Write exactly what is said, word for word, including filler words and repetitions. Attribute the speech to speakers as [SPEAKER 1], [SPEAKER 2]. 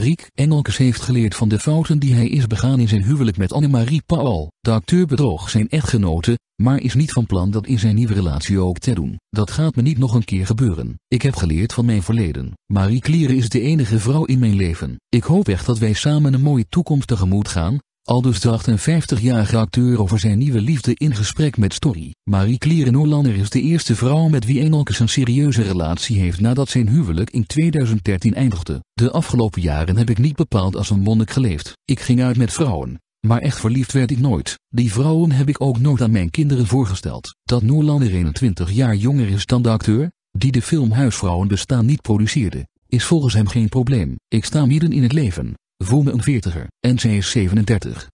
[SPEAKER 1] Riek Engelkes heeft geleerd van de fouten die hij is begaan in zijn huwelijk met Annemarie Paul. De acteur bedroog zijn echtgenote, maar is niet van plan dat in zijn nieuwe relatie ook te doen. Dat gaat me niet nog een keer gebeuren. Ik heb geleerd van mijn verleden. Marie Claire is de enige vrouw in mijn leven. Ik hoop echt dat wij samen een mooie toekomst tegemoet gaan. Aldus de achtenvijftigjarige acteur over zijn nieuwe liefde in gesprek met Story. Marie Claire Noorlander is de eerste vrouw met wie Engelkes een serieuze relatie heeft nadat zijn huwelijk in tweeduizend dertien eindigde. De afgelopen jaren heb ik niet bepaald als een monnik geleefd. Ik ging uit met vrouwen, maar echt verliefd werd ik nooit. Die vrouwen heb ik ook nooit aan mijn kinderen voorgesteld. Dat Noorlander eenentwintig jaar jonger is dan de acteur, die de film Huisvrouwen bestaan niet produceerde, is volgens hem geen probleem. Ik sta midden in het leven, voel me een veertiger, en zij is zevenendertig.